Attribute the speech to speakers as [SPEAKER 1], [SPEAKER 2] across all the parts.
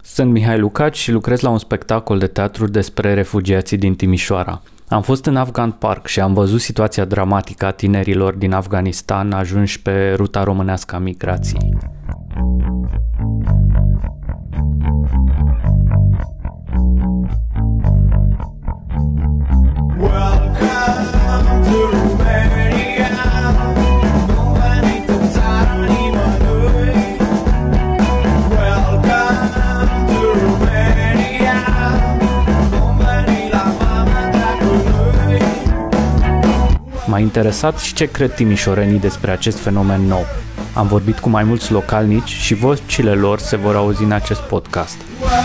[SPEAKER 1] Sunt Mihai Lucaci și lucrez la un spectacol de teatru despre refugiații din Timișoara. Am fost în Afgan Park și am văzut situația dramatică a tinerilor din Afganistan ajunși pe ruta românească a migrației. M-a interesat și ce cred timișorenii despre acest fenomen nou. Am vorbit cu mai mulți localnici și vocile lor se vor auzi în acest podcast.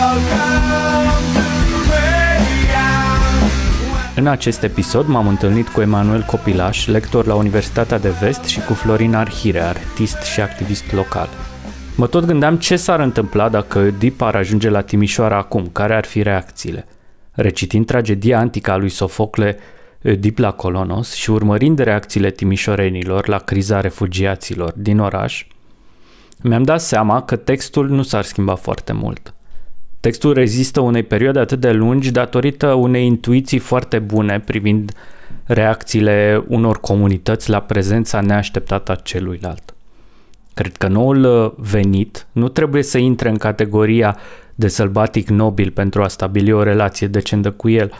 [SPEAKER 1] În acest episod m-am întâlnit cu Emanuel Copilaș, lector la Universitatea de Vest, și cu Florin Arhire, artist și activist local. Mă tot gândeam ce s-ar întâmpla dacă Oedip ar ajunge la Timișoara acum, care ar fi reacțiile. Recitind tragedia antică a lui Sofocle, Oedip la Colonos, și urmărind reacțiile timișorenilor la criza refugiaților din oraș, mi-am dat seama că textul nu s-ar schimba foarte mult. Textul rezistă unei perioade atât de lungi datorită unei intuiții foarte bune privind reacțiile unor comunități la prezența neașteptată a celuilalt. Cred că noul venit nu trebuie să intre în categoria de sălbatic nobil pentru a stabili o relație decentă cu el.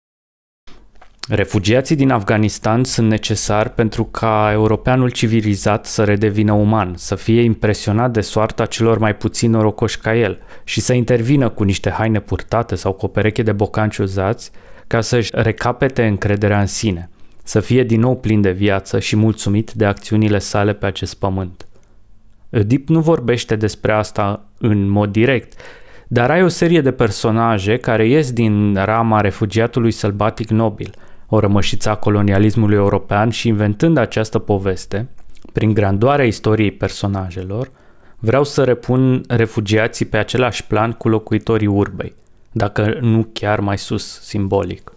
[SPEAKER 1] Refugiații din Afganistan sunt necesari pentru ca europeanul civilizat să redevină uman, să fie impresionat de soarta celor mai puțin norocoși ca el și să intervină cu niște haine purtate sau cu o pereche de bocanci uzați ca să-și recapete încrederea în sine, să fie din nou plin de viață și mulțumit de acțiunile sale pe acest pământ. Oedip nu vorbește despre asta în mod direct, dar ai o serie de personaje care ies din rama refugiatului sălbatic nobil, o rămășiță a colonialismului european, și inventând această poveste, prin grandoarea istoriei personajelor, vreau să repun refugiații pe același plan cu locuitorii urbei, dacă nu chiar mai sus, simbolic.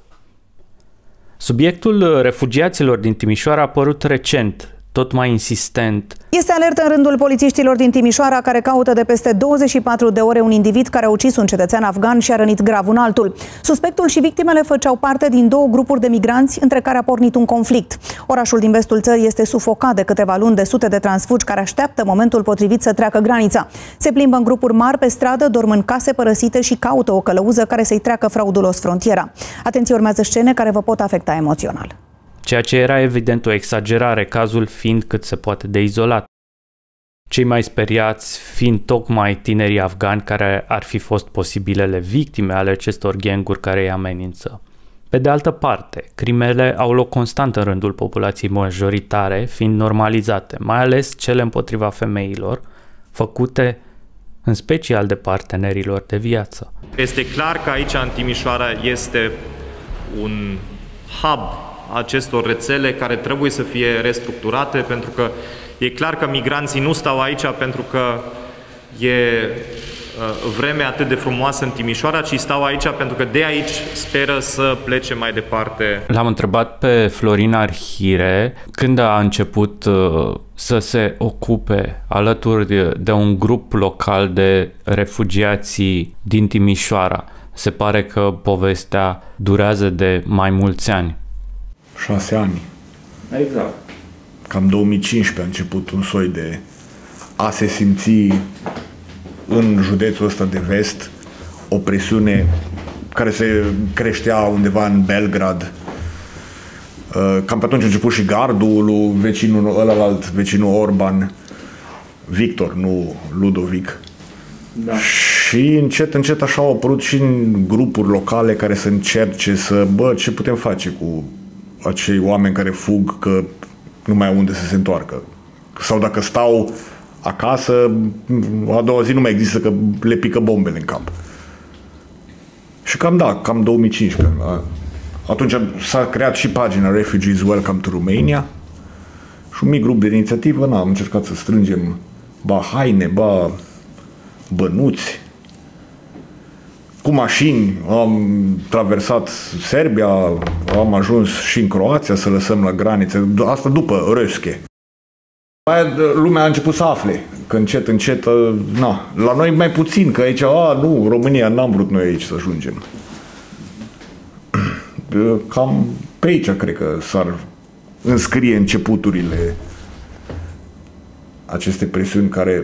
[SPEAKER 1] Subiectul refugiaților din Timișoara a apărut recent, tot mai insistent.
[SPEAKER 2] Este alertă în rândul polițiștilor din Timișoara, care caută de peste 24 de ore un individ care a ucis un cetățean afgan și a rănit grav un altul. Suspectul și victimele făceau parte din două grupuri de migranți între care a pornit un conflict. Orașul din vestul țării este sufocat de câteva luni de sute de transfugi care așteaptă momentul potrivit să treacă granița. Se plimbă în grupuri mari pe stradă, dorm în case părăsite și caută o călăuză care să-i treacă fraudulos frontiera. Atenție, urmează scene care vă pot afecta emoțional.
[SPEAKER 1] Ceea ce era evident o exagerare, cazul fiind cât se poate de izolat. Cei mai speriați fiind tocmai tinerii afgani care ar fi fost posibilele victime ale acestor ganguri care îi amenință. Pe de altă parte, crimele au loc constant în rândul populației majoritare, fiind normalizate, mai ales cele împotriva femeilor, făcute în special de partenerilor de viață.
[SPEAKER 3] Este clar că aici, în Timișoara, este un hub acestor rețele care trebuie să fie restructurate, pentru că e clar că migranții nu stau aici pentru că e vreme atât de frumoasă în Timișoara, ci stau aici pentru că de aici speră să plece mai departe.
[SPEAKER 1] L-am întrebat pe Florin Arhire când a început să se ocupe alături de un grup local de refugiații din Timișoara. Se pare că povestea durează de mai mulți ani.
[SPEAKER 4] 6 ani.
[SPEAKER 3] Exact.
[SPEAKER 4] Cam 2015 a început un soi de a se simți în județul ăsta de vest o presiune care se creștea undeva în Belgrad. Cam pe atunci a început și gardul lui vecinul Orban, Victor, nu Ludovic. Da. Și încet așa au apărut și în grupuri locale care să încerce să, ce putem face cu acei oameni care fug, că nu mai au unde să se întoarcă. Sau dacă stau acasă, a doua zi nu mai există, că le pică bombele în cap. Și cam 2015. Atunci s-a creat și pagina Refugees Welcome to Romania și un mic grup de inițiativă, am încercat să strângem haine, bănuți. Cu mașini am traversat Serbia, am ajuns și în Croația să lăsăm la graniță, asta după Röszke. Lumea a început să afle, că încet, na, la noi mai puțin, că aici, nu, România, n-am vrut noi aici să ajungem. Cam pe aici cred că s-ar înscrie începuturile aceste presiuni care,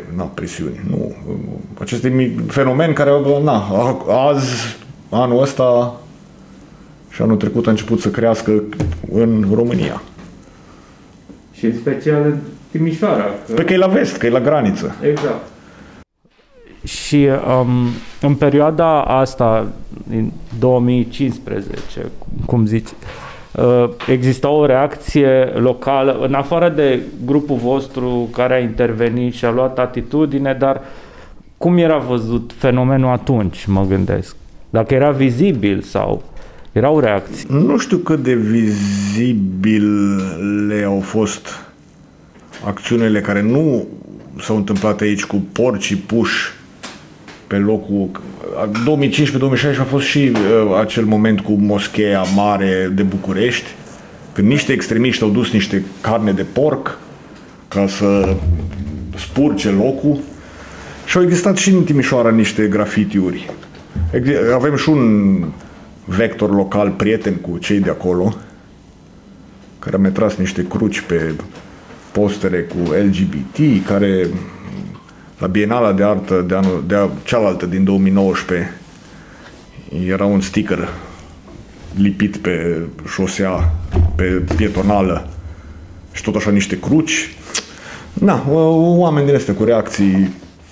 [SPEAKER 4] aceste fenomeni care, azi, anul ăsta și anul trecut a început să crească în România.
[SPEAKER 1] Și în special Timișoara.
[SPEAKER 4] Că e la vest, că e la graniță.
[SPEAKER 1] Exact. Și în perioada asta, din 2015, cum zici, exista o reacție locală, în afară de grupul vostru care a intervenit și a luat atitudine, dar cum era văzut fenomenul atunci, mă gândesc? Dacă era vizibil sau erau reacții?
[SPEAKER 4] Nu știu cât de vizibile au fost acțiunile care nu s-au întâmplat aici cu porcii puși pe locul... 2015-2016 a fost și acel moment cu moscheea mare de București, când niște extremiști au dus niște carne de porc ca să spurce locul și au existat și în Timișoara niște grafitiuri. Avem și un vector local prieten cu cei de acolo, care mi-a tras niște cruci pe postere cu LGBT, care la Bienala de Artă de cealaltă din 2019 era un sticker lipit pe șosea, pe pietonală și tot așa niște cruci. Oameni din astea cu reacții.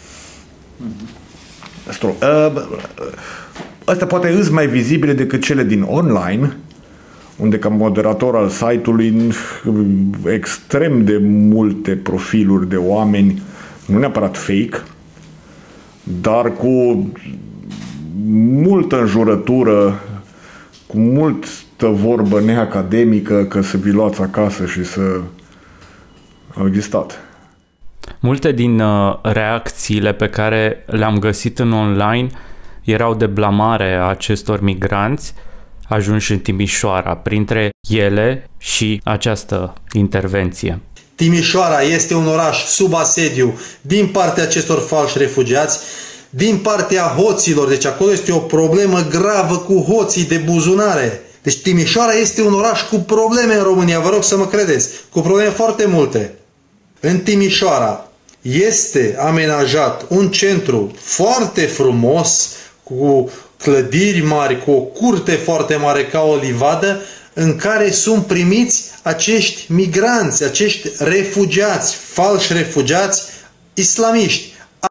[SPEAKER 4] Astea poate îs mai vizibile decât cele din online, unde ca moderator al site-ului extrem de multe profiluri de oameni, nu neapărat fake, dar cu multă înjurătură, cu multă vorbă neacademică, că să vi luați acasă și să au existat.
[SPEAKER 1] Multe din reacțiile pe care le-am găsit în online erau de blamare a acestor migranți ajunși în Timișoara, printre ele și această intervenție.
[SPEAKER 5] Timișoara este un oraș sub asediu din partea acestor falși refugiați, din partea hoților, deci acolo este o problemă gravă cu hoții de buzunare. Deci Timișoara este un oraș cu probleme în România, vă rog să mă credeți, cu probleme foarte multe. În Timișoara este amenajat un centru foarte frumos, cu clădiri mari, cu o curte foarte mare ca o livadă, în care sunt primiți acești migranți, acești refugiați, falși refugiați islamiști.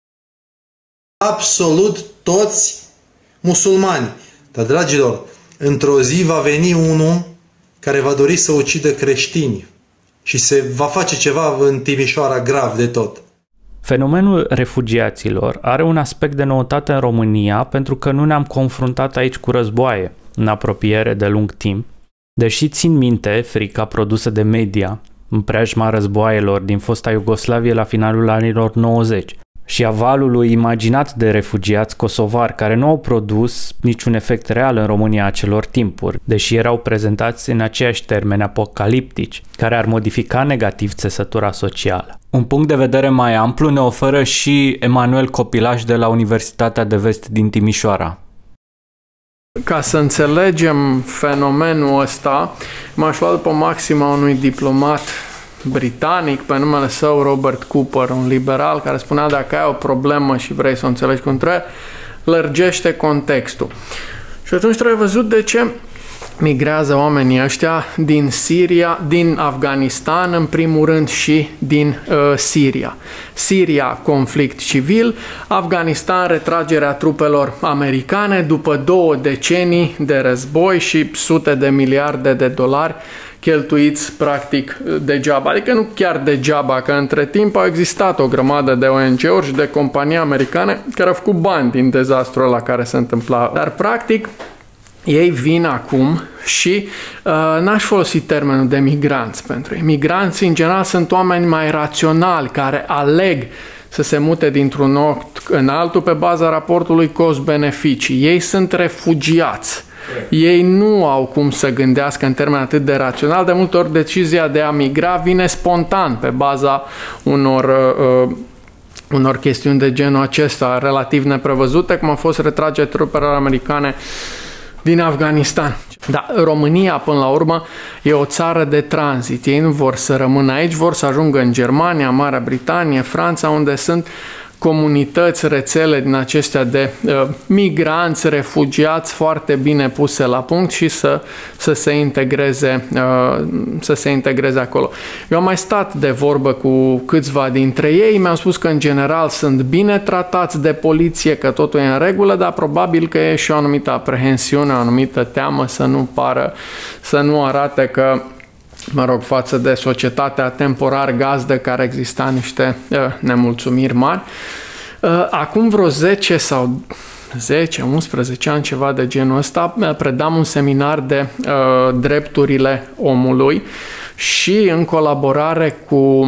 [SPEAKER 5] Absolut toți musulmani. Dar, dragilor, într-o zi va veni unul care va dori să ucidă creștini și se va face ceva în Timișoara grav de tot.
[SPEAKER 1] Fenomenul refugiaților are un aspect de noutate în România pentru că nu ne-am confruntat aici cu războaie în apropiere de lung timp, deși țin minte frica produsă de media în preajma războaielor din fosta Iugoslavie la finalul anilor 90 și a valului imaginat de refugiați kosovari care nu au produs niciun efect real în România acelor timpuri, deși erau prezentați în aceiași termeni apocaliptici, care ar modifica negativ țesătura socială. Un punct de vedere mai amplu ne oferă și Emanuel Copilaș de la Universitatea de Vest din Timișoara.
[SPEAKER 6] Ca să înțelegem fenomenul ăsta, m-aș lua după maxima unui diplomat britanic pe numele său Robert Cooper, un liberal care spunea: dacă ai o problemă și vrei să o înțelegi cum trebuie, lărgește contextul. Și atunci trebuie văzut de ce migrează oamenii ăștia din Siria, din Afganistan în primul rând și din Siria. Siria, conflict civil, Afganistan, retragerea trupelor americane după 2 decenii de război și sute de miliarde de dolari cheltuiți practic degeaba, adică nu chiar degeaba, că între timp au existat o grămadă de ONG-uri și de companii americane care au făcut bani din dezastrul ăla care se întâmpla. Dar practic ei vin acum și n-aș folosi termenul de migranți pentru ei. Migranții în general sunt oameni mai raționali care aleg să se mute dintr-un loc în altul pe baza raportului cost-beneficii. Ei sunt refugiați. Ei nu au cum să gândească în termeni atât de rațional. De multe ori decizia de a migra vine spontan pe baza unor chestiuni de genul acesta, relativ neprevăzute, cum a fost retragerea trupelor americane din Afganistan. Da, România, până la urmă, e o țară de tranzit. Ei nu vor să rămână aici, vor să ajungă în Germania, Marea Britanie, Franța, unde sunt comunități, rețele din acestea de migranți, refugiați foarte bine puse la punct și să se integreze acolo. Eu am mai stat de vorbă cu câțiva dintre ei, mi-au spus că în general sunt bine tratați de poliție, că totul e în regulă, dar probabil că e și o anumită aprehensiune, o anumită teamă să nu arate că, mă rog, față de societatea temporar gazdă care exista niște nemulțumiri mari. Acum vreo 10 sau 11 ani, ceva de genul ăsta, predam un seminar de drepturile omului și în colaborare cu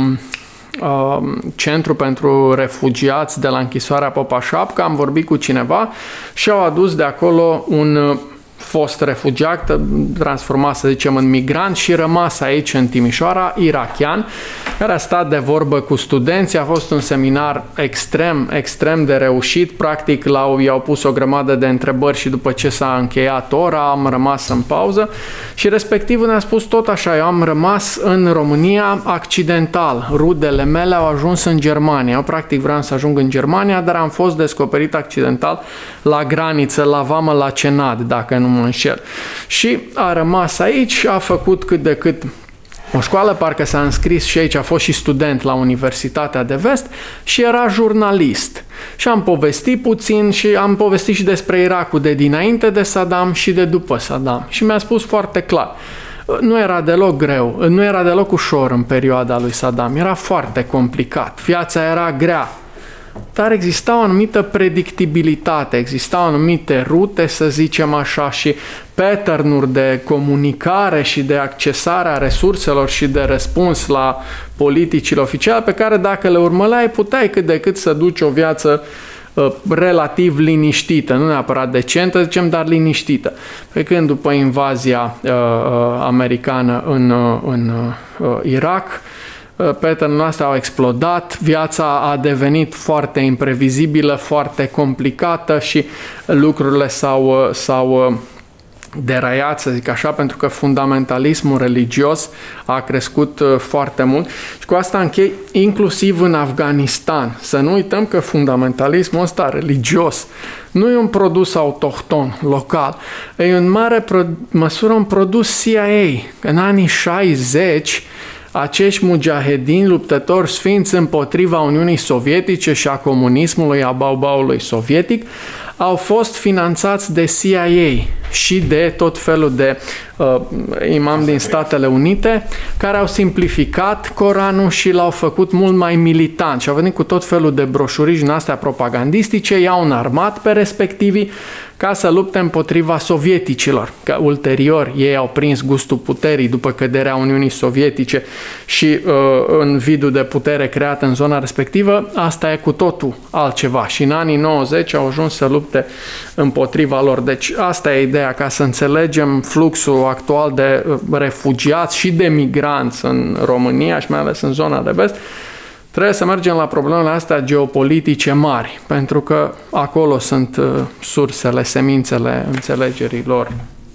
[SPEAKER 6] Centru pentru Refugiați de la închisoarea Popa Șapcă am vorbit cu cineva și au adus de acolo un fost refugiat, transformat, să zicem, în migrant și rămas aici în Timișoara, irachian, care a stat de vorbă cu studenții. A fost un seminar extrem de reușit. Practic i-au pus o grămadă de întrebări și după ce s-a încheiat ora am rămas în pauză și respectiv ne-a spus tot așa: eu am rămas în România accidental, rudele mele au ajuns în Germania. Eu practic vreau să ajung în Germania, dar am fost descoperit accidental la graniță, la vamă, la Cenad, dacă nu mă înșel. Și a rămas aici, a făcut cât de cât o școală, parcă s-a înscris și aici, a fost și student la Universitatea de Vest și era jurnalist. Și am povestit puțin și am povestit și despre Irakul de dinainte de Saddam și de după Saddam. Și mi-a spus foarte clar: nu era deloc greu, nu era deloc ușor în perioada lui Saddam, era foarte complicat, viața era grea. Dar exista o anumită predictibilitate, existau anumite rute, să zicem așa, și pattern-uri de comunicare și de accesare a resurselor și de răspuns la politicile oficiale pe care, dacă le urmăleai, puteai cât de cât să duci o viață relativ liniștită, nu neapărat decentă, zicem, dar liniștită. Pe când după invazia americană în Irak, pattern-urile astea au explodat, viața a devenit foarte imprevizibilă, foarte complicată și lucrurile s-au deraiat, să zic așa, pentru că fundamentalismul religios a crescut foarte mult. Și cu asta închei, inclusiv în Afganistan. Să nu uităm că fundamentalismul ăsta religios nu e un produs autohton, local. E în mare măsură un produs CIA. În anii 60, acești mujahedini, luptători sfinți împotriva Uniunii Sovietice și a comunismului, a baubaului sovietic, au fost finanțați de CIA și de tot felul de imam din Statele Unite, care au simplificat Coranul și l-au făcut mult mai militant și au venit cu tot felul de broșurici din astea propagandistice, i-au înarmat pe respectivii ca să lupte împotriva sovieticilor, că ulterior ei au prins gustul puterii după căderea Uniunii Sovietice și în vidul de putere creat în zona respectivă, asta e cu totul altceva și în anii 90 au ajuns să lupte împotriva lor. Deci asta e ideea, ca să înțelegem fluxul actual de refugiați și de migranți în România și mai ales în zona de vest. Trebuie să mergem la problemele astea geopolitice mari, pentru că acolo sunt sursele, semințele înțelegerii lor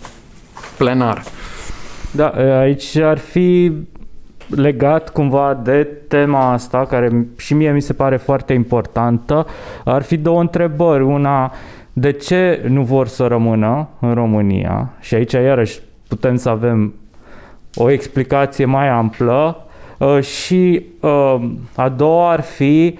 [SPEAKER 6] plenare.
[SPEAKER 1] Da, aici ar fi legat cumva de tema asta, care și mie mi se pare foarte importantă. Ar fi două întrebări. Una, de ce nu vor să rămână în România? Și aici iarăși putem să avem o explicație mai amplă. Și a doua ar fi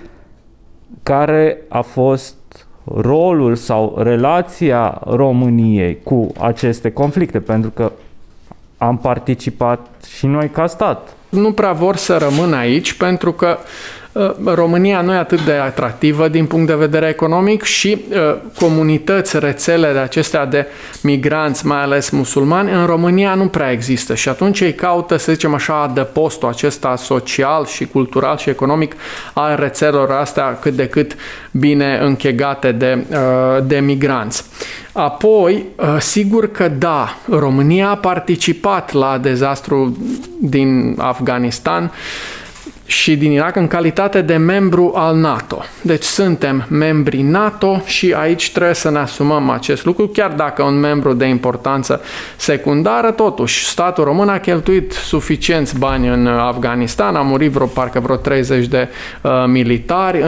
[SPEAKER 1] care a fost rolul sau relația României cu aceste conflicte, pentru că am participat și noi ca stat.
[SPEAKER 6] Nu prea vor să rămână aici pentru că România nu e atât de atractivă din punct de vedere economic și comunități, rețele de acestea de migranți, mai ales musulmani, în România nu prea există și atunci ei caută, să zicem așa, adăpostul acesta social și cultural și economic al rețelelor astea cât de cât bine închegate de migranți. Apoi, sigur că da, România a participat la dezastru din Afganistan și din Irak în calitate de membru al NATO. Deci suntem membri NATO și aici trebuie să ne asumăm acest lucru, chiar dacă un membru de importanță secundară, totuși statul român a cheltuit suficienți bani în Afganistan, a murit parcă vreo 30 de militari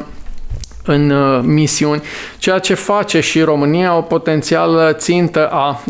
[SPEAKER 6] în misiuni, ceea ce face și România o potențială țintă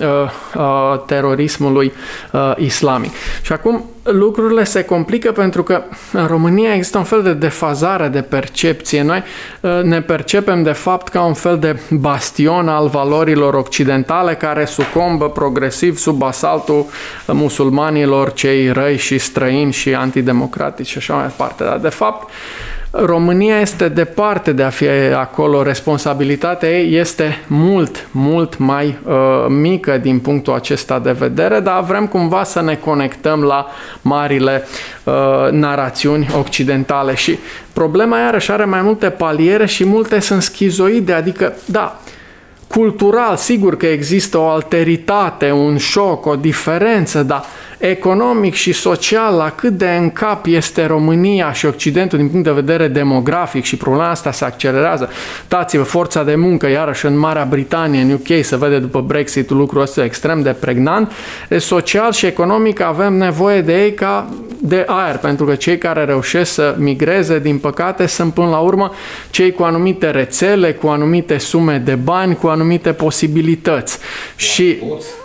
[SPEAKER 6] a terorismului islamic. Și acum lucrurile se complică pentru că în România există un fel de defazare de percepție. Noi ne percepem de fapt ca un fel de bastion al valorilor occidentale care sucombă progresiv sub asaltul musulmanilor, cei răi și străini și antidemocratici și așa mai departe. Dar de fapt România este departe de a fi acolo, responsabilitatea ei este mult, mult mai mică din punctul acesta de vedere, dar vrem cumva să ne conectăm la marile narațiuni occidentale și problema iarăși are mai multe paliere și multe sunt schizoide, adică da, cultural, sigur că există o alteritate, un șoc, o diferență, dar economic și social, la cât de în cap este România și Occidentul din punct de vedere demografic și problema asta se accelerează. Dați-vă forța de muncă, iarăși în Marea Britanie, în UK, se vede după Brexit lucrul ăsta extrem de pregnant. Social și economic avem nevoie de ei ca de aer, pentru că cei care reușesc să migreze, din păcate, sunt până la urmă cei cu anumite rețele, cu anumite sume de bani, cu anumite posibilități. Și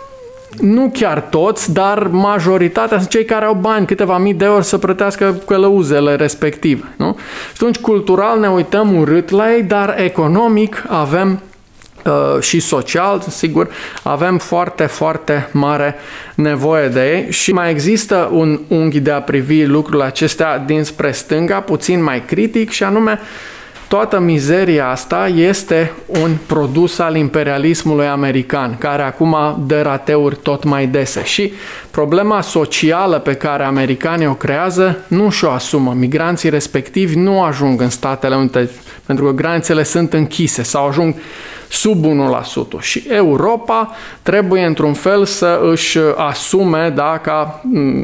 [SPEAKER 6] nu chiar toți, dar majoritatea sunt cei care au bani, câteva mii de euro să plătească călăuzele respective. Nu? Și atunci, cultural ne uităm urât la ei, dar economic avem și social, sigur, avem foarte, foarte mare nevoie de ei și mai există un unghi de a privi lucrurile acestea dinspre stânga, puțin mai critic, și anume toată mizeria asta este un produs al imperialismului american, care acum dă rateuri tot mai dese. Și problema socială pe care americanii o creează nu și-o asumă. Migranții respectivi nu ajung în Statele Unite, pentru că granițele sunt închise sau ajung sub 1%. Și Europa trebuie într-un fel să își asume, ca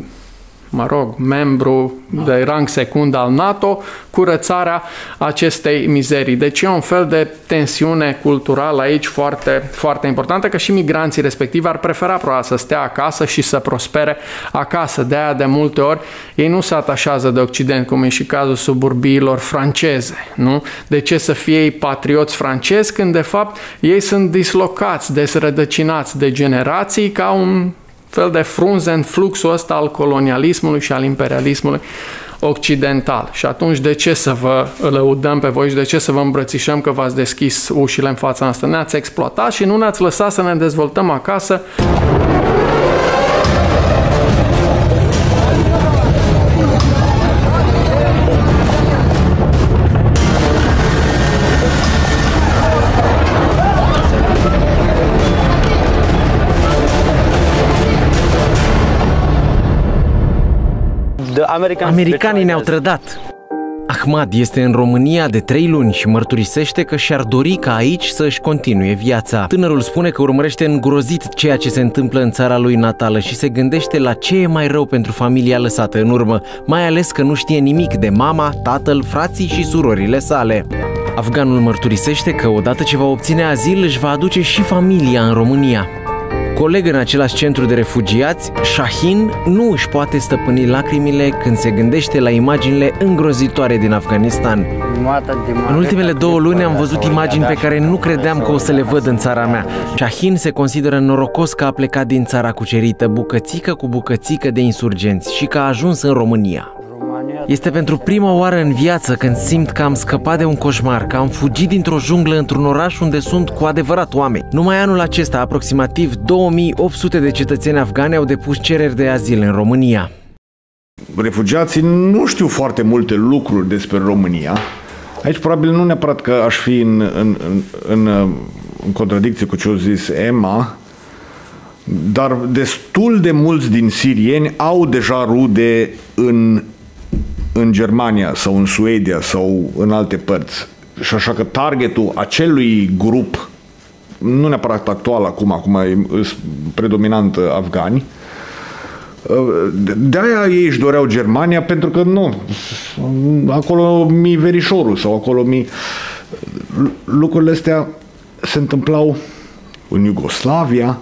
[SPEAKER 6] membru de rang secund al NATO, curățarea acestei mizerii. Deci e un fel de tensiune culturală aici foarte, foarte importantă, că și migranții respectivi ar prefera probabil să stea acasă și să prospere acasă. De aia, de multe ori, ei nu se atașează de Occident, cum e și cazul suburbiilor franceze. Nu? De ce să fie ei patrioți francezi, când de fapt ei sunt dislocați, desrădăcinați de generații, ca un fel de frunze în fluxul ăsta al colonialismului și al imperialismului occidental. Și atunci de ce să vă lăudăm pe voi și de ce să vă îmbrățișăm că v-ați deschis ușile în fața noastră? Ne-ați exploatat și nu ne-ați lăsat să ne dezvoltăm acasă.
[SPEAKER 7] Americanii ne-au trădat. Ahmad este în România de 3 luni și mărturisește că și-ar dori ca aici să își continue viața. Tânărul spune că urmărește îngrozit ceea ce se întâmplă în țara lui natală și se gândește la ce e mai rău pentru familia lăsată în urmă, mai ales că nu știe nimic de mama, tatăl, frații și surorile sale. Afganul mărturisește că odată ce va obține azil își va aduce și familia în România. Coleg în același centru de refugiați, Shahin nu își poate stăpâni lacrimile când se gândește la imaginile îngrozitoare din Afganistan. În ultimele 2 luni am văzut imagini pe care nu credeam că o să le văd în țara mea. Shahin se consideră norocos că a plecat din țara cucerită bucățică cu bucățică de insurgenți și că a ajuns în România. Este pentru prima oară în viață când simt că am scăpat de un coșmar, că am fugit dintr-o junglă într-un oraș unde sunt cu adevărat oameni. Numai anul acesta, aproximativ 2800 de cetățeni afgani au depus cereri de azil în România.
[SPEAKER 4] Refugiații nu știu foarte multe lucruri despre România. Aici probabil nu neapărat că aș fi în contradicție cu ce a zis Emma, dar destul de mulți din sirieni au deja rude în Germania sau în Suedia sau în alte părți. Și așa că targetul acelui grup nu neapărat actual acum e predominant afgani. De-aia ei își doreau Germania, pentru că nu, acolo mi verișorul sau acolo mi... Lucrurile astea se întâmplau în Iugoslavia,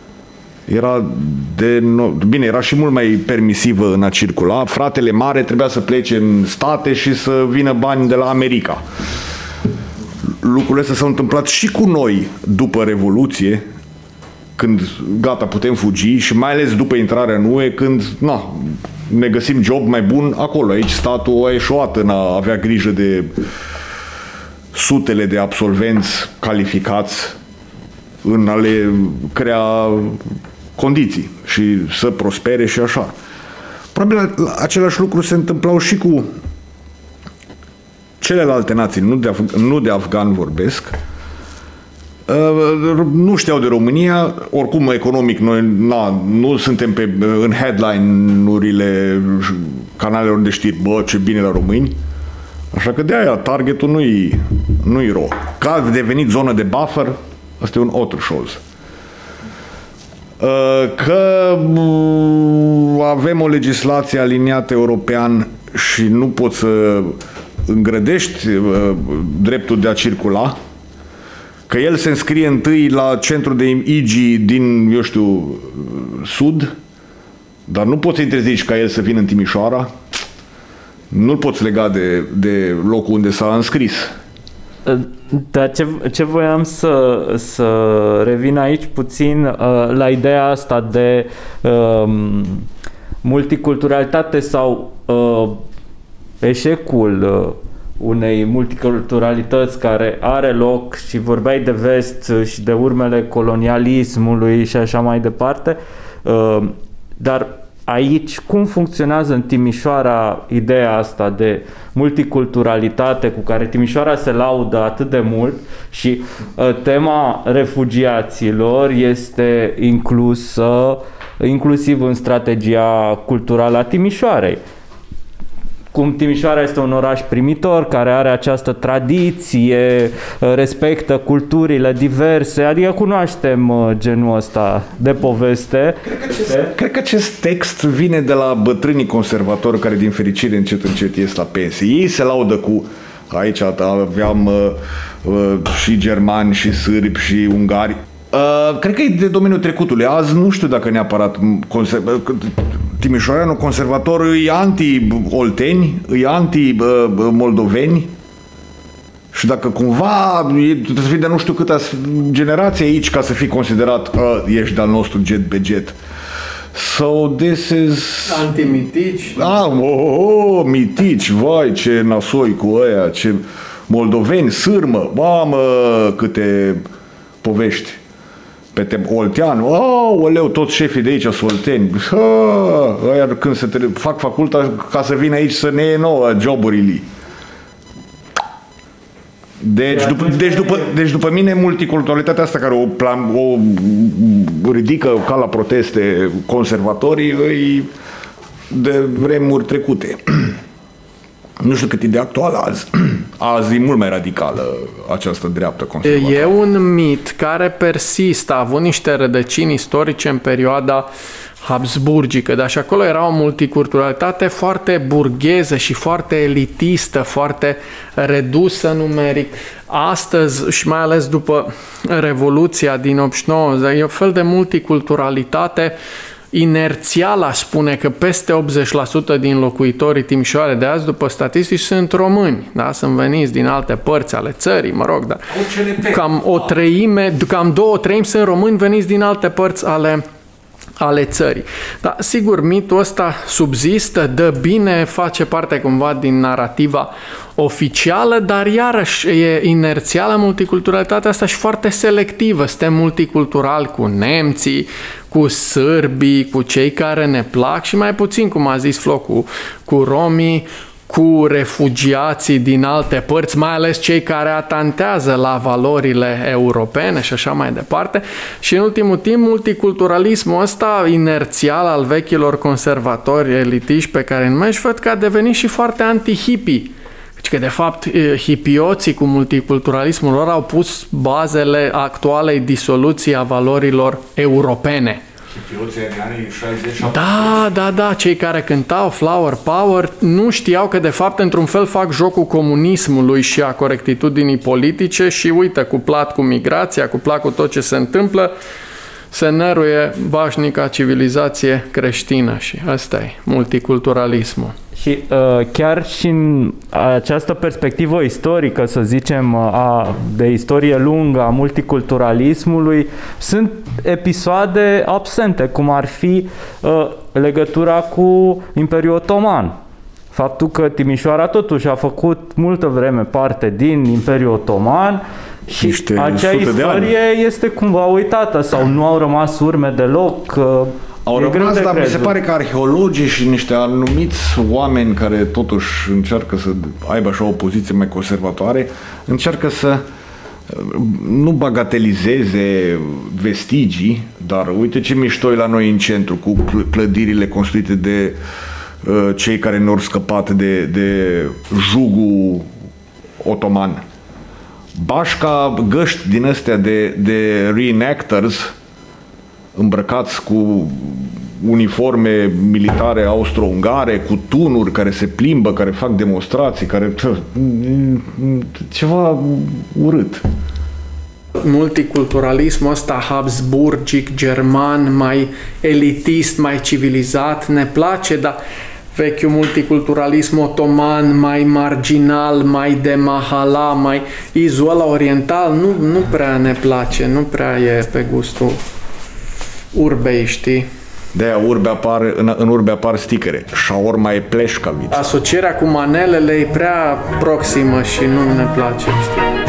[SPEAKER 4] bine, era și mult mai permisivă în a circula. Fratele mare trebuia să plece în state și să vină bani de la America. Lucrurile astea s-au întâmplat și cu noi după Revoluție, când gata, putem fugi, și mai ales după intrarea în UE, când ne găsim job mai bun acolo. Aici statul a eșuat în a avea grijă de sutele de absolvenți calificați, în a le crea condiții și să prospere și așa. Probabil același lucru se întâmplau și cu celelalte nații, nu de afgan vorbesc. Nu știau de România, oricum economic noi nu suntem în headline-urile canalelor de știri, bă, ce bine la români. Așa că de aia targetul nu-i rău. Că a devenit zonă de buffer, asta e un altă șoz. Că avem o legislație aliniată european și nu poți să îngrădești dreptul de a circula, că el se înscrie întâi la centru de IGI din, eu știu, sud, dar nu poți să interzici ca el să vină în Timișoara, nu-l poți lega de locul unde s-a înscris.
[SPEAKER 1] Dar ce voiam să revin aici puțin la ideea asta de multiculturalitate sau eșecul unei multiculturalități care are loc, și vorbeai de vest și de urmele colonialismului și așa mai departe, dar aici cum funcționează în Timișoara ideea asta de multiculturalitate cu care Timișoara se laudă atât de mult și tema refugiaților este inclusă inclusiv în strategia culturală a Timișoarei? Cum Timișoara este un oraș primitor care are această tradiție, respectă culturile diverse, adică cunoaștem genul ăsta de poveste.
[SPEAKER 4] Cred că acest text vine de la bătrânii conservatori care din fericire încet ies la pensie. Ei se laudă cu, aici aveam și germani și sârbi și ungari. Cred că e de domeniul trecutului. Azi nu știu dacă neapărat timișoreanul conservator e anti-olteni, e anti-moldoveni, și dacă cumva trebuie să fii de nu știu câta generație aici ca să fii considerat că ești de-al nostru jet be jet. So this is...
[SPEAKER 6] Anti-mitici.
[SPEAKER 4] Mitici, vai, ce nasoi cu ăia, ce moldoveni, sârmă, mamă, câte povești. Pe Oltean, oleu, toți șefii de aici sunt olteni. Ăia când fac facultatea ca să vină aici să ne iei nouă joburile. Deci după mine multiculturalitatea asta care o ridică ca la proteste conservatorii e de vremuri trecute. Nu știu cât e de actuală azi. Azi e mult mai radicală această dreaptă conservatoare.
[SPEAKER 6] E un mit care persistă, a avut niște rădăcini istorice în perioada habsburgică, dar și acolo era o multiculturalitate foarte burgheză și foarte elitistă, foarte redusă numeric. Astăzi, și mai ales după Revoluția din 89, e un fel de multiculturalitate inerțial, aș spune că peste 80% din locuitorii Timișoare de azi, după statistici, sunt români, da? Sunt veniți din alte părți ale țării, mă rog, dar cam 2/3 sunt români veniți din alte părți ale țării. Dar sigur, mitul ăsta subzistă, dă bine, face parte cumva din narativa oficială, dar iarăși e inerțială multiculturalitatea asta și foarte selectivă. Suntem multiculturali cu nemții, cu sârbii, cu cei care ne plac și mai puțin, cum a zis Flo, cu romii, cu refugiații din alte părți, mai ales cei care atantează la valorile europene și așa mai departe. Și în ultimul timp, multiculturalismul ăsta inerțial al vechilor conservatori elitiști pe care îi numești, văd că a devenit și foarte anti-hippie. Că de fapt hipioții cu multiculturalismul lor au pus bazele actualei disoluții a valorilor europene.
[SPEAKER 4] Hipioții în anii 60-70.
[SPEAKER 6] Da, cei care cântau Flower Power nu știau că de fapt într-un fel fac jocul comunismului și a corectitudinii politice și uite, cuplat cu migrația, cuplat cu tot ce se întâmplă, se năruie vașnica civilizație creștină și ăsta e multiculturalismul.
[SPEAKER 1] Și chiar și în această perspectivă istorică, să zicem, de istorie lungă a multiculturalismului, sunt episoade absente, cum ar fi legătura cu Imperiul Otoman. Faptul că Timișoara totuși a făcut multă vreme parte din Imperiul Otoman și acea istorie este cumva uitată sau nu au rămas urme deloc.
[SPEAKER 4] Au rămas, dar mi se pare că arheologii și niște anumiți oameni care totuși încearcă să aibă așa o poziție mai conservatoare, încearcă să nu bagatelizeze vestigii, dar uite ce mișto e la noi în centru, cu clădirile construite de cei care ne-au scăpat de jugul otoman. Bașca găști din astea de reenactors îmbrăcați cu uniforme militare austro-ungare, cu tunuri care se plimbă, care fac demonstrații, care... ceva urât.
[SPEAKER 6] Multiculturalismul ăsta habsburgic, german, mai elitist, mai civilizat, ne place, dar vechiul multiculturalism otoman, mai marginal, mai de mahala, mai izul ăla oriental, nu prea ne place, nu prea e pe gustul urbei, știi?
[SPEAKER 4] De-aia în urbe apar sticăre. Shaorma e pleșcaviță.
[SPEAKER 6] Asocierea cu manelele e prea proximă și nu ne place, știi?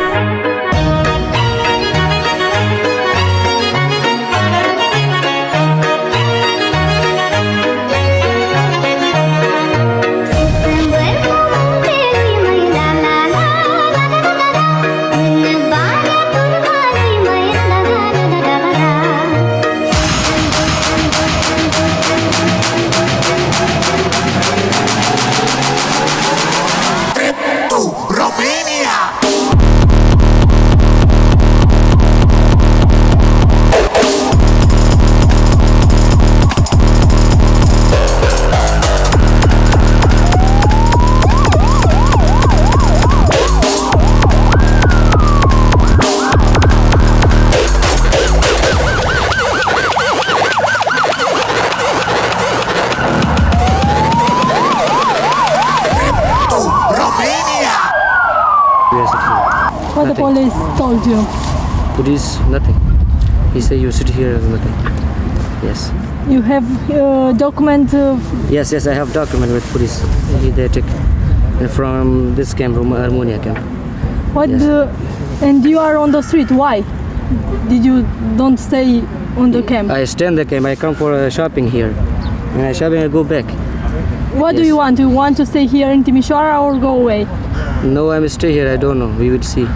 [SPEAKER 8] What the police told you?
[SPEAKER 9] Police, nothing. He said you sit here, nothing. Yes.
[SPEAKER 8] You have document?
[SPEAKER 9] Yes, I have document with police. They take from this camp, from Harmonia camp.
[SPEAKER 8] What?
[SPEAKER 9] Yes.
[SPEAKER 8] And you are on the street. Why? Did you don't stay on the camp?
[SPEAKER 9] I stay in the camp. I come for shopping here. When I shopping, I go back.
[SPEAKER 8] What do you want? Do you want to stay here in Timișoara or go away?
[SPEAKER 9] No, I'm stay here. I don't know. We will see.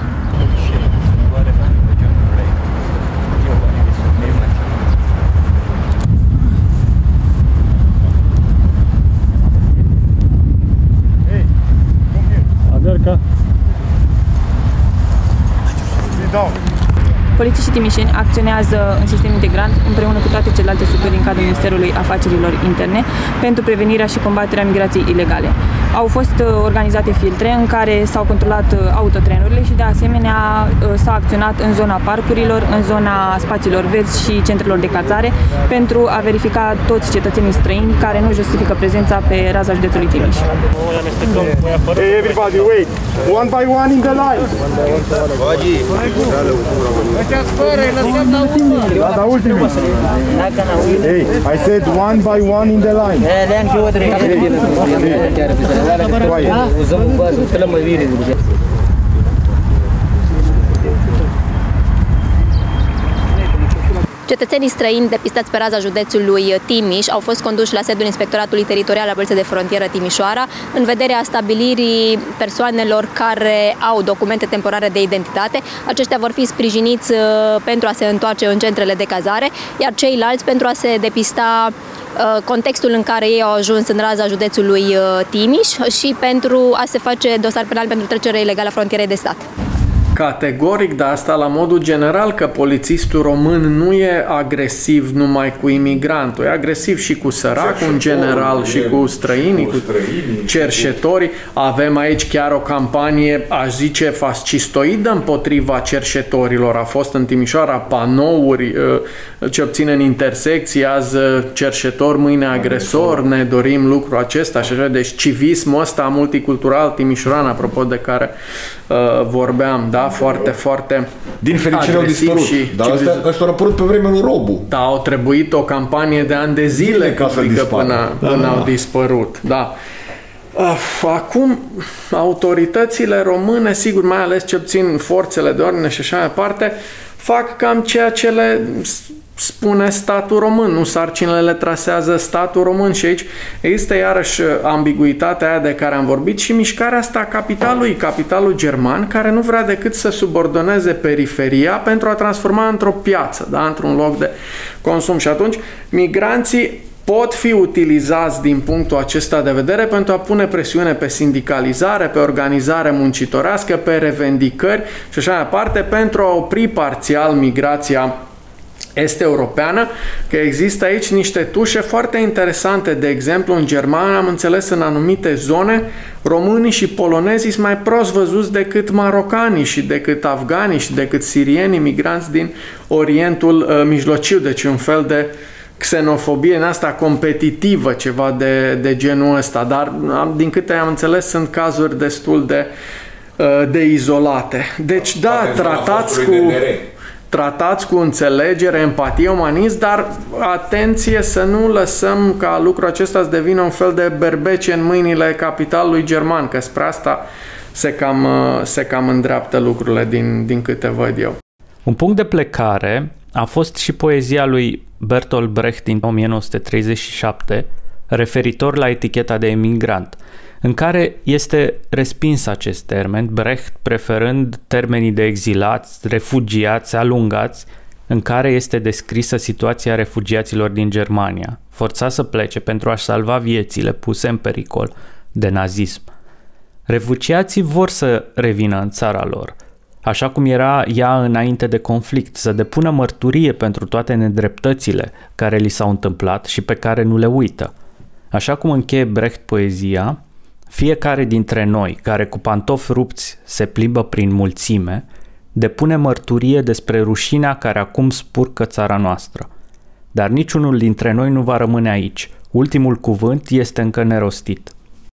[SPEAKER 10] Polițiștii timișeni acționează în sistem integrant împreună cu toate celelalte structuri în cadrul Ministerului Afacerilor Interne pentru prevenirea și combaterea migrației ilegale. Au fost organizate filtre în care s-au controlat autotrenurile și de asemenea s-a acționat în zona parcurilor, în zona spațiilor verzi și centrelor de cazare pentru a verifica toți cetățenii străini care nu justifică prezența pe raza județului Timiș.
[SPEAKER 11] Hey everybody, wait! One by one in the line! Da, ultimii! Hey, I said one by one in the line!
[SPEAKER 12] Cetățenii străini depistați pe raza județului Timiș au fost conduși la sediul Inspectoratului Teritorial al Poliției de Frontieră Timișoara în vederea stabilirii persoanelor care au documente temporare de identitate. Aceștia vor fi sprijiniți pentru a se întoarce în centrele de cazare, iar ceilalți pentru a se depista contextul în care ei au ajuns în raza județului Timiș și pentru a se face dosar penal pentru trecere ilegală a frontierei de stat.
[SPEAKER 6] Categoric, dar asta la modul general, că polițistul român nu e agresiv numai cu imigrantul, e agresiv și cu săracul în general, și cu străinii, cu cerșetorii. Avem aici chiar o campanie, aș zice, fascistoidă împotriva cerșetorilor. A fost în Timișoara panouri, ce obțin în intersecții, azi cerșetor, mâine agresor, ne dorim lucrul acesta și așa. Deci civismul ăsta multicultural timișoran, apropo de care vorbeam, da? Foarte, foarte
[SPEAKER 4] din fericire au dispărut. Dar ăsta a apărut pe vremea lui Robu.
[SPEAKER 6] Da, au trebuit o campanie de ani de zile până au dispărut. Da. Acum, autoritățile române, sigur, mai ales ce obțin forțele de ordine și așa mai departe, fac cam ceea ce le spune statul român, nu sarcinile le trasează statul român și aici există iarăși ambiguitatea aia de care am vorbit și mișcarea asta a capitalul german, care nu vrea decât să subordoneze periferia pentru a transforma într-o piață, da? Într-un loc de consum și atunci migranții pot fi utilizați din punctul acesta de vedere pentru a pune presiune pe sindicalizare, pe organizare muncitorească, pe revendicări și așa mai departe, pentru a opri parțial migrația est-europeană, că există aici niște tușe foarte interesante. De exemplu, în Germania am înțeles în anumite zone românii și polonezii sunt mai prost văzuți decât marocanii și decât afganii și decât sirienii migranți din Orientul Mijlociu. Deci un fel de xenofobie în asta competitivă, ceva de genul ăsta. Dar din câte am înțeles sunt cazuri destul de izolate. Deci da, tratați cu înțelegere, empatie, umanism, dar atenție să nu lăsăm ca lucrul acesta să devină un fel de berbece în mâinile capitalului german, că spre asta se cam îndreaptă lucrurile din câte văd eu.
[SPEAKER 1] Un punct de plecare a fost și poezia lui Bertolt Brecht din 1937, referitor la eticheta de emigrant, în care este respins acest termen, Brecht preferând termenii de exilați, refugiați, alungați, în care este descrisă situația refugiaților din Germania, forțați să plece pentru a-și salva viețile puse în pericol de nazism. Refugiații vor să revină în țara lor, așa cum era ea înainte de conflict, să depună mărturie pentru toate nedreptățile care li s-au întâmplat și pe care nu le uită. Așa cum încheie Brecht poezia, fiecare dintre noi, care cu pantofi rupți se plimbă prin mulțime, depune mărturie despre rușinea care acum spurcă țara noastră. Dar niciunul dintre noi nu va rămâne aici. Ultimul cuvânt este încă nerostit.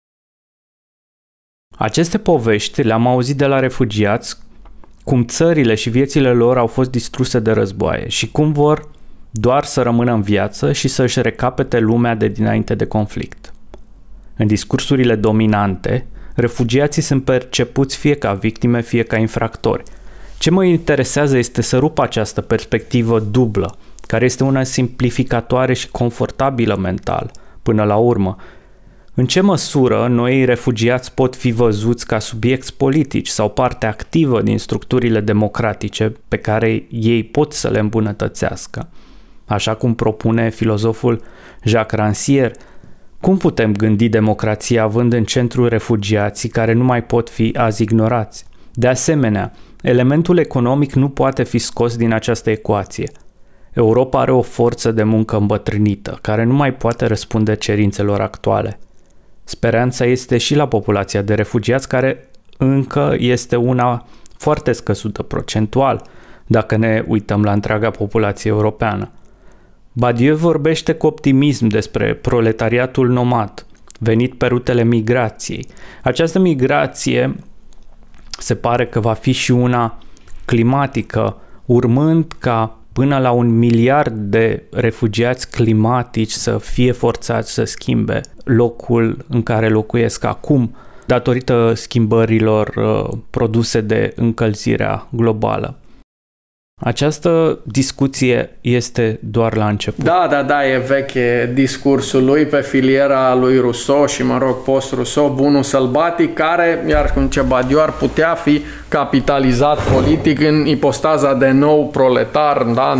[SPEAKER 1] Aceste povești le-am auzit de la refugiați, cum țările și viețile lor au fost distruse de războaie și cum vor doar să rămână în viață și să-și recapete lumea de dinainte de conflict. În discursurile dominante, refugiații sunt percepuți fie ca victime, fie ca infractori. Ce mă interesează este să rup această perspectivă dublă, care este una simplificatoare și confortabilă mental, până la urmă. În ce măsură noi refugiați pot fi văzuți ca subiecti politici sau parte activă din structurile democratice pe care ei pot să le îmbunătățească? Așa cum propune filozoful Jacques Rancière, cum putem gândi democrația având în centru refugiații care nu mai pot fi azi ignorați? De asemenea, elementul economic nu poate fi scos din această ecuație. Europa are o forță de muncă îmbătrânită, care nu mai poate răspunde cerințelor actuale. Speranța este și la populația de refugiați, care încă este una foarte scăzută procentual, dacă ne uităm la întreaga populație europeană. Badiou vorbește cu optimism despre proletariatul nomad, venit pe rutele migrației. Această migrație se pare că va fi și una climatică, urmând ca până la 1 miliard de refugiați climatici să fie forțați să schimbe locul în care locuiesc acum, datorită schimbărilor produse de încălzirea globală. Această discuție este doar la început.
[SPEAKER 6] Da, e veche discursul lui pe filiera lui Rousseau și, post-Rousseau, bunul sălbatic, care, iar cum Cebadiu, ar putea fi capitalizat politic în ipostaza de nou proletar, da,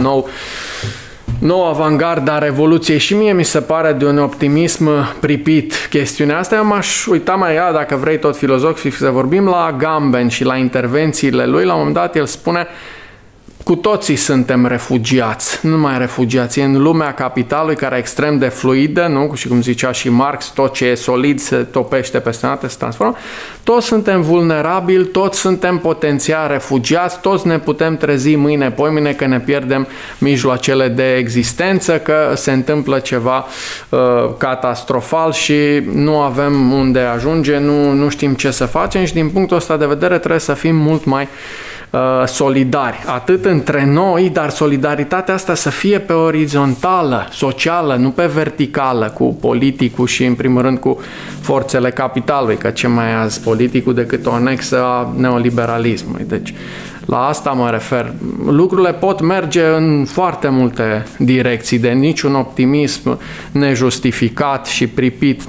[SPEAKER 6] nou avangarda Revoluției. Și mie mi se pare de un optimism pripit chestiunea asta. Eu m-aș uita mai dacă vrei tot filozofic să vorbim, la Agamben și la intervențiile lui. La un moment dat el spune: cu toții suntem refugiați, nu numai refugiați, în lumea capitalului care e extrem de fluidă, nu? Și cum zicea și Marx, tot ce e solid se topește peste noapte, se transformă. Toți suntem vulnerabili, toți suntem potențial refugiați, toți ne putem trezi mâine, poimâine că ne pierdem mijloacele de existență, că se întâmplă ceva catastrofal și nu avem unde ajunge, nu știm ce să facem și din punctul ăsta de vedere trebuie să fim mult mai solidari, atât între noi, dar solidaritatea asta să fie pe orizontală, socială, nu pe verticală, cu politicul și în primul rând cu forțele capitalului, că ce mai e azi politicul decât o anexă a neoliberalismului. Deci la asta mă refer. Lucrurile pot merge în foarte multe direcții, de niciun optimism nejustificat și pripit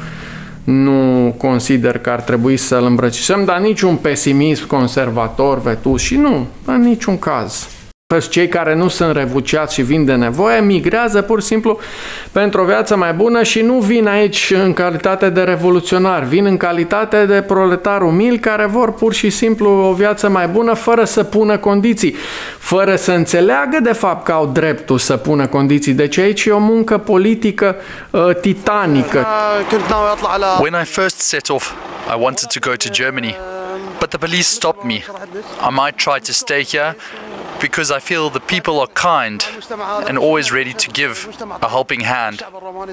[SPEAKER 6] nu consider că ar trebui să-l îmbrățișăm, dar niciun pesimism conservator, vetus și nu, în niciun caz. Cei care nu sunt refugiați și vin de nevoie migrează pur și simplu pentru o viață mai bună și nu vin aici în calitate de revoluționari, vin în calitate de proletari umili care vor pur și simplu o viață mai bună fără să pună condiții, fără să înțeleagă de fapt că au dreptul să pună condiții. Deci aici e o muncă politică titanică.
[SPEAKER 13] When I first set off, I wanted to go to Germany, but the police stopped me. I might try to stay here because I feel the people are kind and always ready to give a helping hand.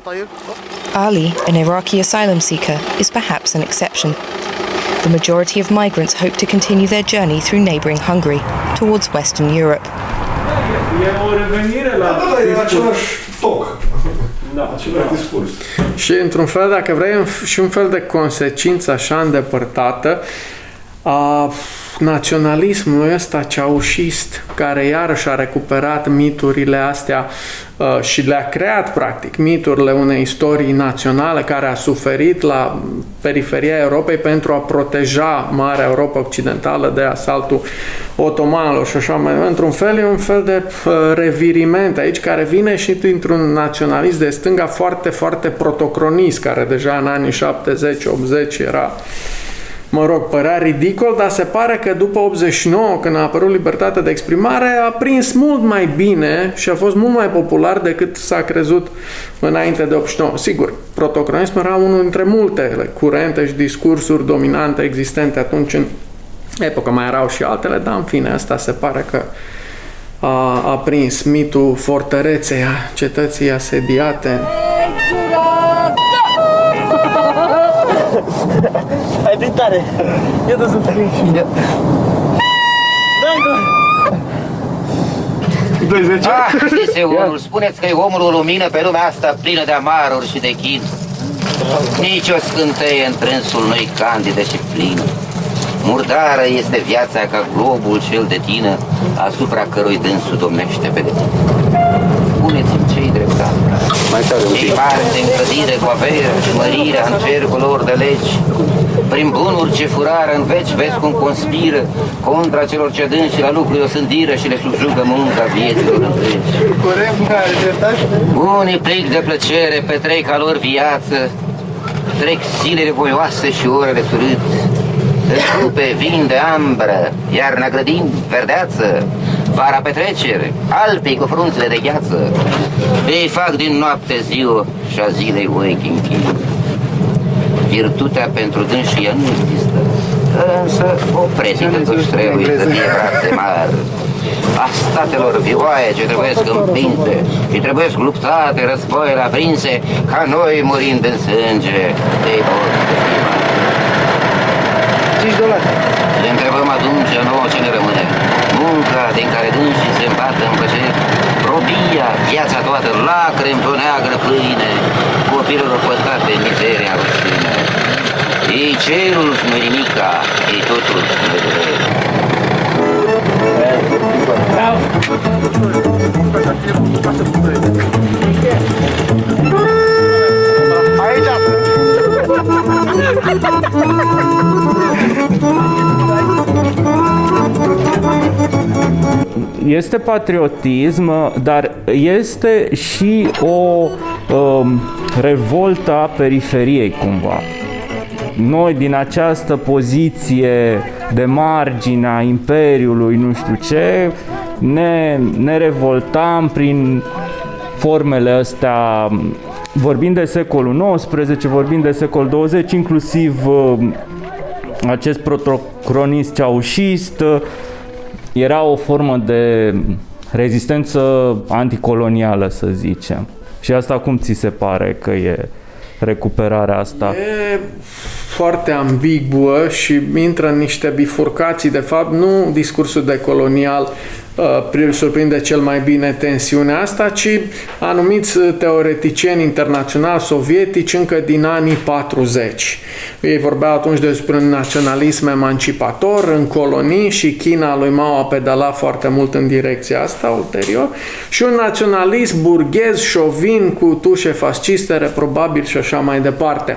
[SPEAKER 14] Ali, an Iraqi asylum seeker, is perhaps an exception. The majority of migrants hope to continue their journey through neighbouring Hungary towards Western Europe.
[SPEAKER 6] Și într-un fel, dacă vrei, și un fel de consecință așa îndepărtată a naționalismului ăsta ceaușist, care iarăși a recuperat miturile astea și le-a creat, practic, miturile unei istorii naționale care a suferit la periferia Europei pentru a proteja Marea Europa Occidentală de asaltul otomanilor și așa mai. Într-un fel, e un fel de reviriment aici care vine și dintr-un naționalist de stânga foarte, foarte protocronist, care deja în anii 70-80 era, părea ridicol, dar se pare că după 89, când a apărut libertatea de exprimare, a prins mult mai bine și a fost mult mai popular decât s-a crezut înainte de 89. Sigur, protocronismul era unul dintre multele curente și discursuri dominante existente atunci în epocă. Mai erau și altele, dar în fine, asta se pare că a prins mitul fortăreței, a cetății asediate.
[SPEAKER 15] Hai din tare! Ia dă să-mi treci!
[SPEAKER 16] Știți, omul, spuneți că e omul o lumină pe lumea asta plină de amaruri și de chin. Nici o scânteie în trânsul nu-i candidă și plină. Murdară este viața ca globul cel de tină, asupra cărui dânsul domnește pe deplin. Spuneți-mi ce-i dreptate. Cei mari de încădire cu averea și mărirea în cercul lor de legi, prin bunuri ce furară în veci, vezi cum conspiră contra celor ce dânsi la lucru o sândiră și le subjugă munca vieților întregi. Unii plic de plăcere petrec a lor viață, trec zilele voioase și orele surât, în trupe vin de ambră, iarna grădini, verdeață, vara petrecere, Alpii cu frunzele de gheață. Ei fac din noapte ziua și a zilei ochi închid. Virtutea pentru dânsii ea nu există, însă o predică toți trebuie să fie brațe mari. A statelor vioaie ce trebuiesc împinse și trebuiesc luptate, războiile aprinse, ca noi murind în sânge, ei pot să fie mari. Le întrebăm atunci nouă ce ne rămâne. Munca din care dânsii se îmbată în plăcere, robia, viața toată, lacrimi pe o neagră pâine, copilul păstrat pe mizeria rușine. Ei cerul nu nimica, ei totul nu vedere.
[SPEAKER 1] Este patriotism, dar este și o revoltă a periferiei cumva. Noi din această poziție de margine a Imperiului, nu știu ce, ne revoltam prin formele astea, vorbind de secolul XIX, vorbind de secolul 20, inclusiv acest protocronist ceaușist, era o formă de rezistență anticolonială, să zicem. Și asta cum ți se pare că e recuperarea asta?
[SPEAKER 6] E foarte ambiguă și intră în niște bifurcații. De fapt, nu discursul decolonial surprinde cel mai bine tensiunea asta, ci anumiți teoreticieni internaționali sovietici încă din anii 40. Ei vorbeau atunci despre un naționalism emancipator în colonii și China lui Mao a pedalat foarte mult în direcția asta ulterior și un naționalism burghez, șovin, cu tușe fasciste, reprobabil și așa mai departe.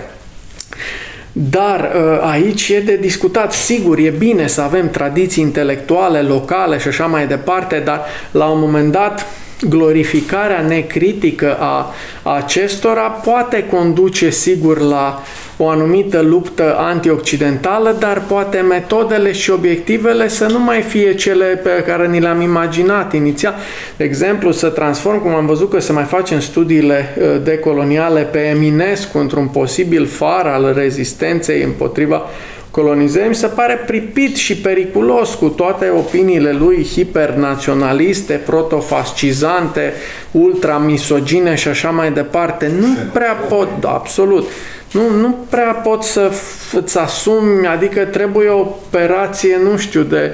[SPEAKER 6] Dar aici e de discutat. Sigur, e bine să avem tradiții intelectuale, locale și așa mai departe, dar la un moment dat glorificarea necritică a acestora poate conduce, sigur, la o anumită luptă antioccidentală, dar poate metodele și obiectivele să nu mai fie cele pe care ni le-am imaginat inițial. De exemplu, să transform, cum am văzut că se mai face în studiile decoloniale, pe Eminescu într-un posibil far al rezistenței împotriva colonizării, mi se pare pripit și periculos, cu toate opiniile lui hipernaționaliste, protofascizante, ultramisogine și așa mai departe. Nu prea pot, absolut, nu prea pot să îți asumi, adică trebuie o operație, nu știu, de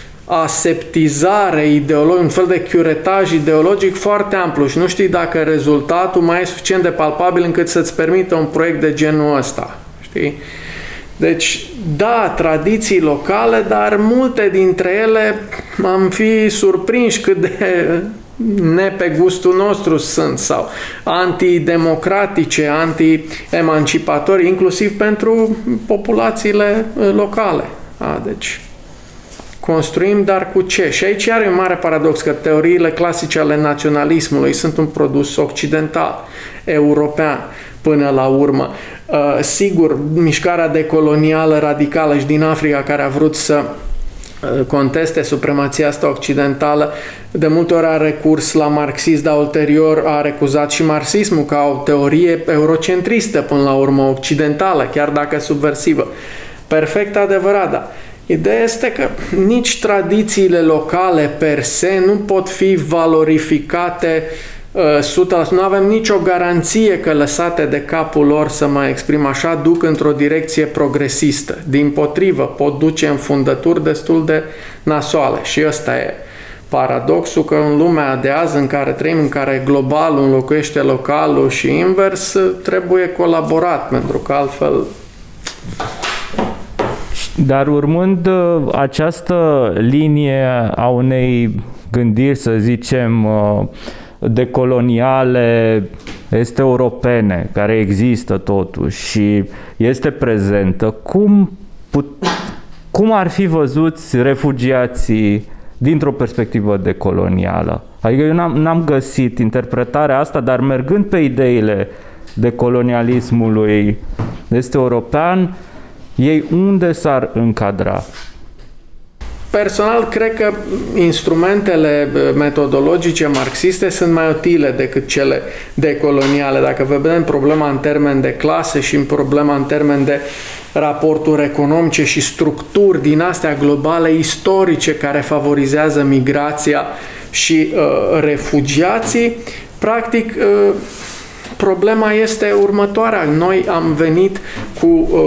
[SPEAKER 6] aseptizare ideologică, un fel de curetaj ideologic foarte amplu și nu știi dacă rezultatul mai e suficient de palpabil încât să-ți permită un proiect de genul ăsta, știi? Deci, da, tradiții locale, dar multe dintre ele am fi surprinși cât de ne pe gustul nostru sunt sau antidemocratice, anti-emancipatori, inclusiv pentru populațiile locale. Deci, construim, dar cu ce? Și aici are un mare paradox, că teoriile clasice ale naționalismului sunt un produs occidental, european, până la urmă. Sigur, mișcarea decolonială radicală și din Africa, care a vrut să conteste supremația asta occidentală, de multe ori a recurs la marxism, dar ulterior a recuzat și marxismul ca o teorie eurocentristă, până la urmă occidentală, chiar dacă subversivă. Perfect adevărat, da. Ideea este că nici tradițiile locale per se nu pot fi valorificate 100%. Nu avem nicio garanție că lăsate de capul lor, să mă exprim așa, duc într-o direcție progresistă. Dimpotrivă, pot duce în fundături destul de nasoale. Și ăsta e paradoxul, că în lumea de azi în care trăim, în care globalul înlocuiește localul și invers, trebuie colaborat, pentru că altfel...
[SPEAKER 1] Dar urmând această linie a unei gândiri, să zicem, decoloniale, este europene, care există totuși și este prezentă, cum ar fi văzuți refugiații dintr-o perspectivă decolonială? Adică eu n-am găsit interpretarea asta, dar mergând pe ideile decolonialismului este european, ei unde s-ar încadra?
[SPEAKER 6] Personal, cred că instrumentele metodologice marxiste sunt mai utile decât cele decoloniale. Dacă vedem problema în termen de clase și în problema în termen de raporturi economice și structuri din astea globale istorice care favorizează migrația și refugiații, practic problema este următoarea. Noi am venit cu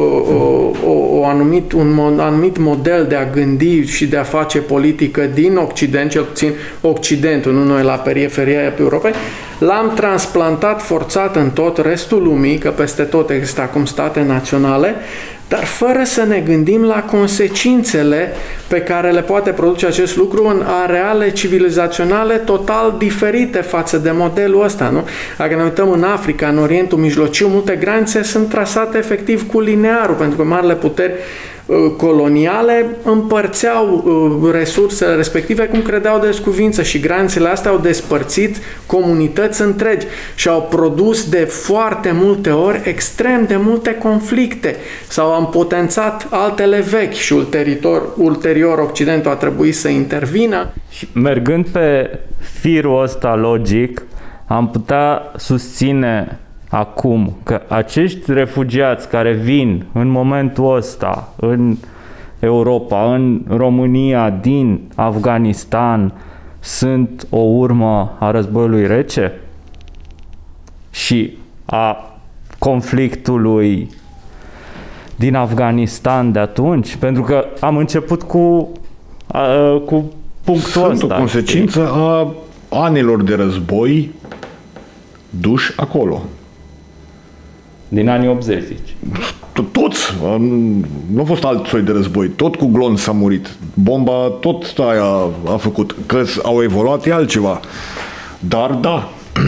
[SPEAKER 6] un anumit model de a gândi și de a face politică din Occident, cel puțin Occidentul, nu noi la periferia Europei, l-am transplantat forțat în tot restul lumii, că peste tot există acum state naționale, dar fără să ne gândim la consecințele pe care le poate produce acest lucru în areale civilizaționale total diferite față de modelul ăsta, nu? Dacă ne uităm în Africa, în Orientul Mijlociu, multe granițe sunt trasate efectiv cu linearul, pentru că marile puteri coloniale împărțeau resursele respective cum credeau de scuvință și granițele astea au despărțit comunități întregi și au produs de foarte multe ori extrem de multe conflicte sau au potențat altele vechi și ulterior Occidentul a trebuit să intervină.
[SPEAKER 1] Și mergând pe firul ăsta logic, am putea susține acum că acești refugiați care vin în momentul ăsta în Europa, în România, din Afganistan, sunt o urmă a războiului rece și a conflictului din Afganistan de atunci? Pentru că am început cu punctul ăsta.
[SPEAKER 4] Sunt o consecință a anilor de război duși acolo.
[SPEAKER 1] Din anii 80, zici.
[SPEAKER 4] Toți. Nu a fost alt soi de război. Tot cu glonț s-a murit. Bomba tot aia a făcut. Că au evoluat e altceva. Dar da.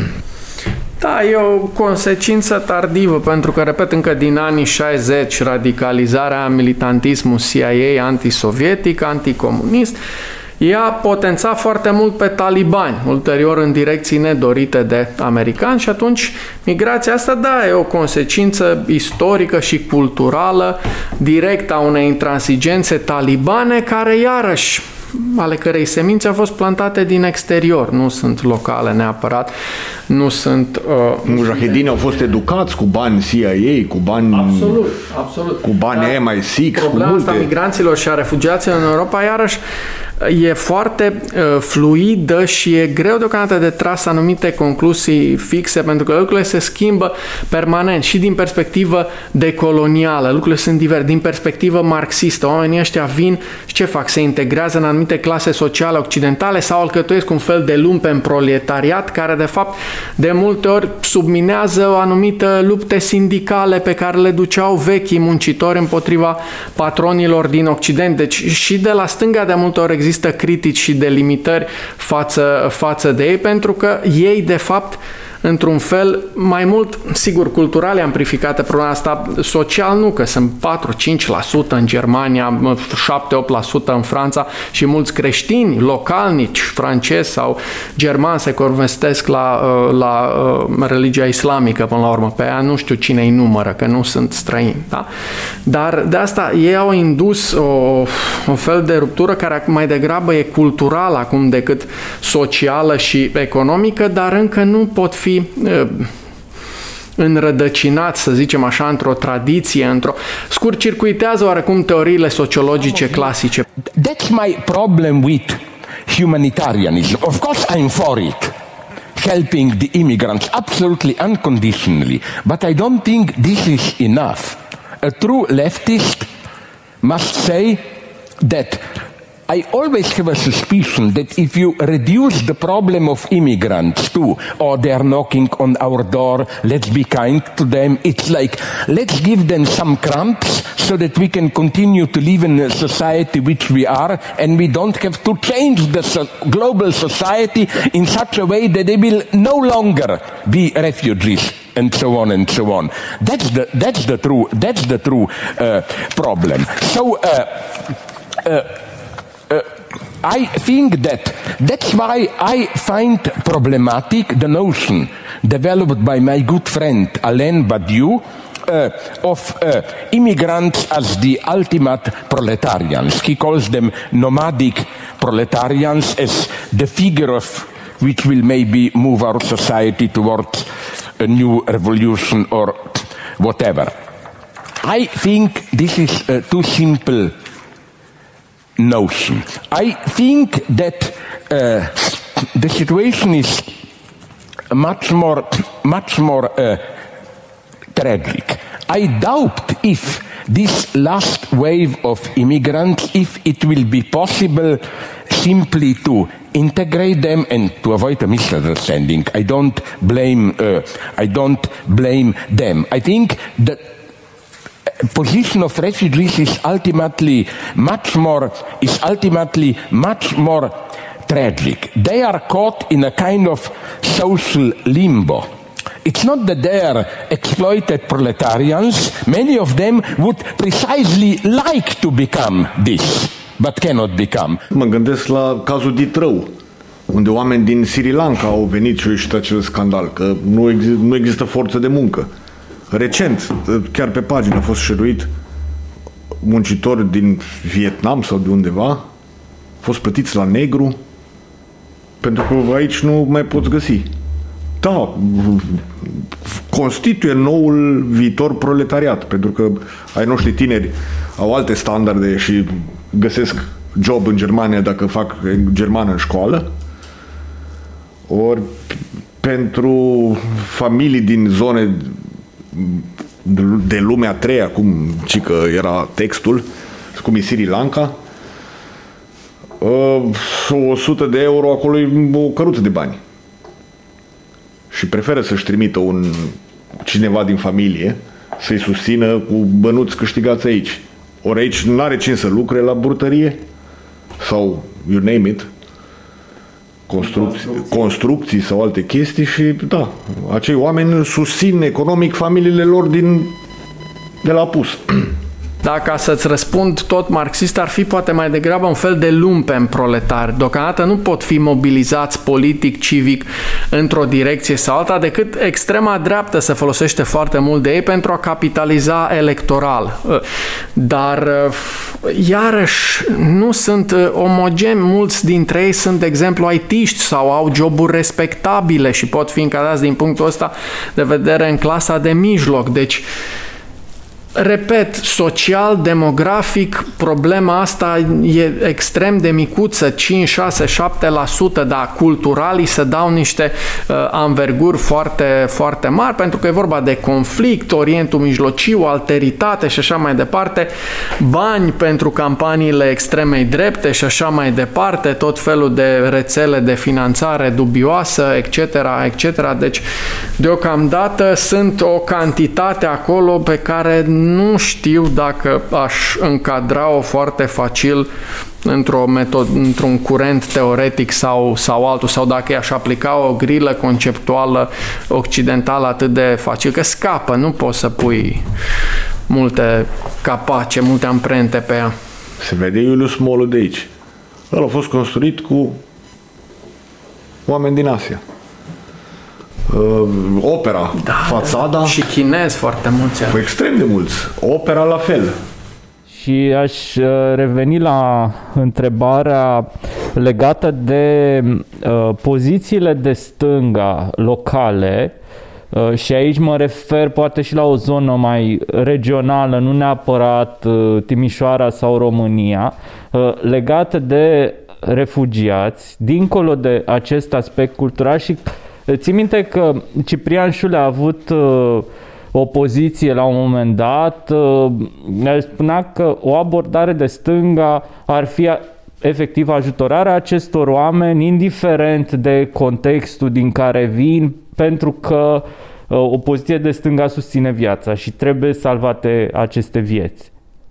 [SPEAKER 6] Da, e o consecință tardivă, pentru că, repet, încă din anii 60, radicalizarea, militantismul CIA antisovietic, anticomunist, ea potența foarte mult pe talibani, ulterior în direcții nedorite de americani și atunci migrația asta, da, e o consecință istorică și culturală directă a unei intransigențe talibane care, iarăși, ale cărei semințe au fost plantate din exterior, nu sunt locale neapărat, nu sunt...
[SPEAKER 4] Mujahedini au fost educați cu bani CIA, cu bani...
[SPEAKER 6] Absolut.
[SPEAKER 4] Cu bani MI6,
[SPEAKER 6] Problema
[SPEAKER 4] cu multe...
[SPEAKER 6] asta migranților și a refugiaților în Europa, iarăși, e foarte fluidă și e greu deocamdată de tras anumite concluzii fixe, pentru că lucrurile se schimbă permanent și din perspectivă decolonială, lucrurile sunt diverse, din perspectivă marxistă. Oamenii ăștia vin și ce fac? Se integrează în anumite clase sociale occidentale sau alcătuiesc un fel de lumpen proletariat care, de fapt, de multe ori subminează o anumită lupte sindicale pe care le duceau vechii muncitori împotriva patronilor din Occident. Deci și de la stânga de multe ori există critici și delimitări față de ei, pentru că ei, de fapt, într-un fel, mai mult, sigur, cultural e amplificată problema asta, social nu, că sunt 4-5% în Germania, 7-8% în Franța și mulți creștini localnici, francezi sau germani se convertesc la religia islamică până la urmă. Pe aia nu știu cine îi numără, că nu sunt străini. Da? Dar de asta ei au indus o fel de ruptură care mai degrabă e culturală acum decât socială și economică, dar încă nu pot fi înrădăcinat, să zicem așa, într-o tradiție, scurt-circuitează oarecum teoriile sociologice clasice.
[SPEAKER 17] That's my problem with humanitarianism. Of course I'm for it. Helping the immigrants absolutely unconditionally. But I don't think this is enough. A true leftist must say that I always have a suspicion that if you reduce the problem of immigrants to, oh, they are knocking on our door, let's be kind to them, it's like, let's give them some crumbs so that we can continue to live in a society which we are, and we don't have to change the global society in such a way that they will no longer be refugees. And so on and so on. That's the true problem. So I think that's why I find problematic the notion developed by my good friend Alain Badiou of immigrants as the ultimate proletarians. He calls them nomadic proletarians as the figure of which will maybe move our society towards a new revolution or whatever. I think this is too simple notion. I think that the situation is much more tragic. I doubt if this last wave of immigrants, if it will be possible simply to integrate them, and to avoid a misunderstanding, I don't blame them. I think that position of refugees is ultimately much more tragic. They are caught in a kind of social limbo. It's not that they are exploited proletarians. Many of them would precisely like to become this, but cannot become.
[SPEAKER 4] Mă gândesc la cazul Ditrău, unde oameni din Sri Lanka au venit și au ieșit acel scandal, că nu există forță de muncă. Recent, chiar pe pagină a fost șeruit, muncitori din Vietnam sau de undeva, au fost plătiți la negru, pentru că aici nu mai poți găsi. Da, constituie noul viitor proletariat, pentru că ai noștri tineri au alte standarde și găsesc job în Germania dacă fac germană în școală, ori pentru familii din zone de lumea a treia, cum cică era textul, cum e Sri Lanka, 100 de euro acolo e o căruță de bani. Și preferă să-și trimită cineva din familie să-i susțină cu bănuți câștigați aici. Ori aici nu are cine să lucre la brutărie sau you name it, construcții sau alte chestii și da, acei oameni susțin economic familiile lor de la apus.
[SPEAKER 6] Da, ca să-ți răspund tot marxist, ar fi poate mai degrabă un fel de lumpen proletari. Deocamdată nu pot fi mobilizați politic, civic, într-o direcție sau alta, decât extrema dreaptă se folosește foarte mult de ei pentru a capitaliza electoral. Dar, iarăși, nu sunt omogeni, mulți dintre ei sunt, de exemplu, IT-ști sau au joburi respectabile și pot fi încadrați din punctul ăsta de vedere în clasa de mijloc. Deci, repet, social, demografic, problema asta e extrem de micuță, 5, 6, 7%, dar culturalii se dau niște anverguri foarte, foarte mari, pentru că e vorba de conflict, Orientul Mijlociu, alteritate și așa mai departe, bani pentru campaniile extremei drepte și așa mai departe, tot felul de rețele de finanțare dubioasă, etc., etc. Deci, deocamdată sunt o cantitate acolo pe care nu știu dacă aș încadra-o foarte facil într-un curent teoretic sau altul, sau dacă i-aș aplica o grilă conceptuală occidentală atât de facil, că scapă, nu poți să pui multe capace, multe amprente pe ea.
[SPEAKER 4] Se vede Iulius Molul de aici. El a fost construit cu oameni din Asia. Opera,
[SPEAKER 6] da,
[SPEAKER 4] fațada...
[SPEAKER 6] Și chinezi foarte mulți.
[SPEAKER 4] Cu extrem de mulți. Opera la fel.
[SPEAKER 1] Și aș reveni la întrebarea legată de pozițiile de stânga locale, și aici mă refer poate și la o zonă mai regională, nu neapărat Timișoara sau România, legată de refugiați, dincolo de acest aspect cultural. Și ții minte că Ciprian Șule a avut o poziție la un moment dat, el spunea că o abordare de stânga ar fi efectiv ajutorarea acestor oameni, indiferent de contextul din care vin, pentru că o poziție de stânga susține viața și trebuie salvate aceste vieți.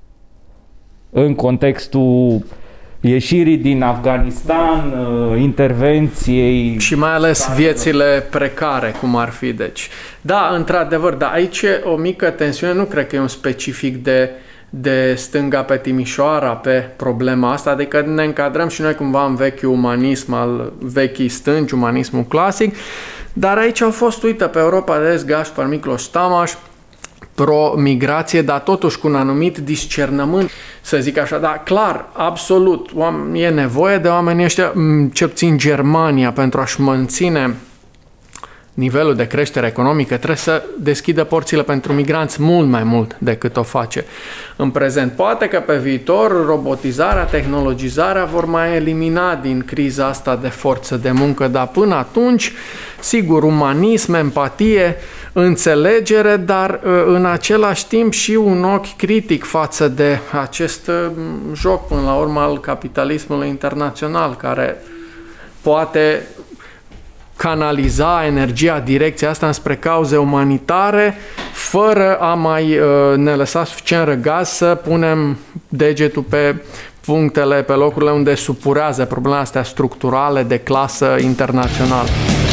[SPEAKER 1] În contextul ieșirii din Afganistan, intervenției...
[SPEAKER 6] Și mai ales viețile precare, cum ar fi. Deci, da, într-adevăr, dar aici e o mică tensiune, nu cred că e un specific de stânga pe Timișoara pe problema asta, adică ne încadrăm și noi cumva în vechiul umanism al vechii stângi, umanismul clasic, dar aici au fost, uite, pe Europa de Est, Gaspar Miklos Tamaș, pro-migrație, dar totuși cu un anumit discernământ, să zic așa, dar clar, absolut, e nevoie de oamenii ăștia, cel puțin Germania, pentru a-și menține nivelul de creștere economică, trebuie să deschidă porțile pentru migranți mult mai mult decât o face în prezent. Poate că pe viitor robotizarea, tehnologizarea vor mai elimina din criza asta de forță de muncă, dar până atunci, sigur, umanism, empatie, înțelegere, dar în același timp și un ochi critic față de acest joc, până la urmă, al capitalismului internațional, care poate canaliza energia, direcția asta înspre cauze umanitare, fără a mai ne lăsa suficient răgaz să punem degetul pe punctele, pe locurile unde supurează problemele astea structurale de clasă internațională.